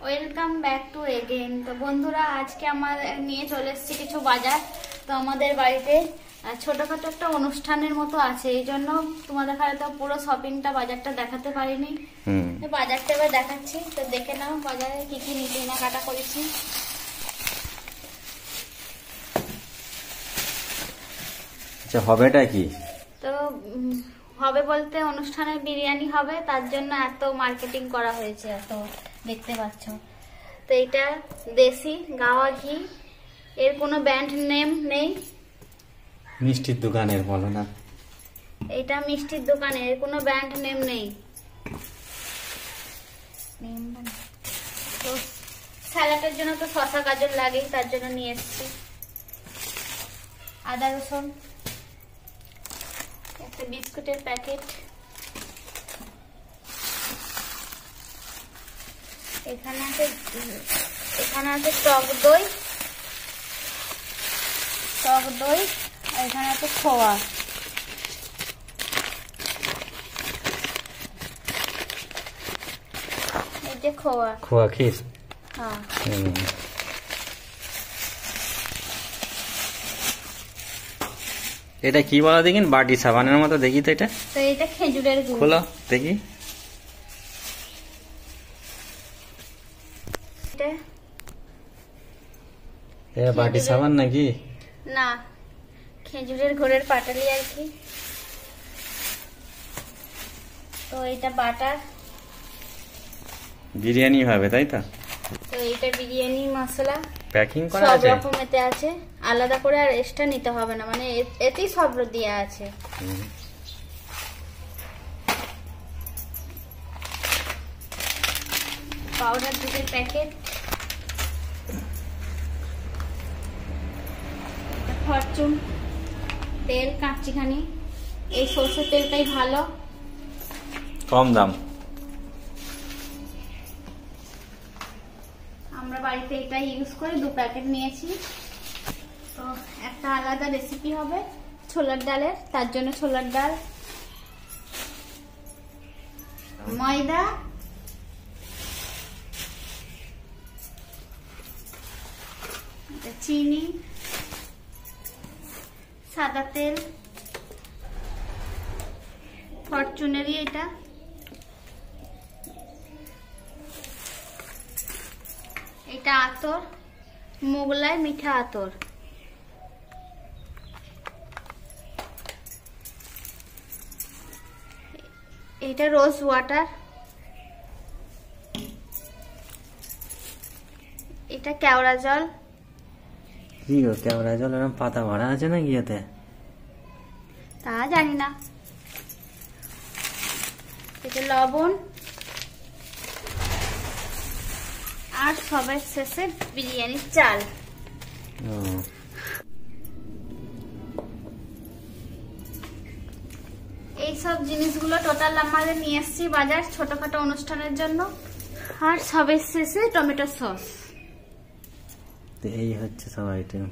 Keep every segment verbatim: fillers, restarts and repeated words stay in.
Welcome back to again. তো বন্ধুরা, আজকে আমার নিয়ে চলে এসেছি কিছু বাজার। তো আমাদের বাড়িতে ছোটখাটো একটা অনুষ্ঠানের মতো আছে, এই জন্য তোমাদের হয়তো পুরো শপিংটা বাজারটা দেখাতে পারিনি। বাজারটা এবার দেখাচ্ছি, তো দেখে নাও বাজারে কি কি নিতে না কাটা করেছি। আচ্ছা, হবেটা কি? তো হবে বলতে অনুষ্ঠানের বিরিয়ানি হবে, তার জন্য এত মার্কেটিং করা হয়েছে, এত দেখতে পাচ্ছ। তো এটা দেশি গাওয়া ঘি, এর কোনো ব্র্যান্ড নেম নেই। মিষ্টির দোকানের বলো না, এটা মিষ্টির দোকানে, এর কোনো ব্র্যান্ড নেম নেই। তো স্যালাডের জন্য তো শসা গাজর লাগেই, তার জন্য নিয়ে এসেছি। আদা রসুন, একটা বিস্কুটের প্যাকেট, এখানে আছে এখানে আছে টক দই টক দই আর এখানে আছে খোয়া। এই যে খোয়া খোয়া খিস। হ্যাঁ, এটা কি বলা দেখি, বাটি সাবানের মতো দেখি তো। এটা তো এটা খেজুরের গুড়। খোলা দেখি। এটা বাটি সাবান নাকি? না, খেজুরের গুড়ের পাটালি আর কি। তো এটা বাটার, বিরিয়ানি হবে তাই তো? তো এটা বিরিয়ানি মশলা প্যাকিং করা সব আছে, রকম এতে আছে, আলাদা করে আর এক্সট্রা নিতে হবে না, মানে এতেই সব দেয়া আছে। পাউডার দুধের প্যাকেট, ফরচুন তেল কাঁচিখানি, এই সরষের তেলটাই ভালো, কম দাম। আমরা বাড়িতে এটা ইউজ করে দু প্যাকেট নিয়েছি। তো একটা আলাদা রেসিপি হবে ছোলার ডালের, তার জন্য ছোলার ডাল, ময়দা, চিনি, সাদা তেল, ফরচুনেরই এটা, এটা আতর, মোগলাই মিঠা আতর, এটা রোজ ওয়াটার, এটা কেওড়া জল। কি গো, কেওড়া জল এরকম পাতা ভরা আছে না গিয়েতে? তা জানি না। এটা লবণ, আর সবার শেষে বিরিয়ানির চাল। এইসব জিনিসগুলো টোটাল আমাদের নিয়ে এসেছি বাজার ছোটখাটো অনুষ্ঠানের জন্য। আর সবের শেষে টমেটো সস। এই হচ্ছে সব আইটেম।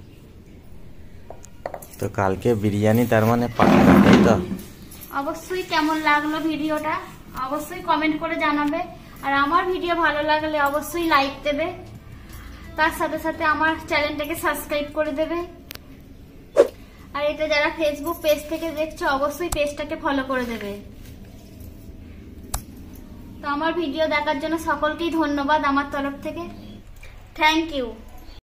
তো কালকে বিরিয়ানি তার মানে পাকা, তাই তো? অবশ্যই কেমন লাগলো ভিডিওটা অবশ্যই কমেন্ট করে জানাবে, আর আমার ভিডিও ভালো লাগলে অবশ্যই লাইক দেবে, তার সাথে সাথে আমার চ্যানেলটাকে সাবস্ক্রাইব করে দেবে। আর এটা যারা ফেসবুক পেজ থেকে দেখছো অবশ্যই পেজটাকে ফলো করে দেবে। তো আমার ভিডিও দেখার জন্য সকলকেই ধন্যবাদ আমার তরফ থেকে। Thank you.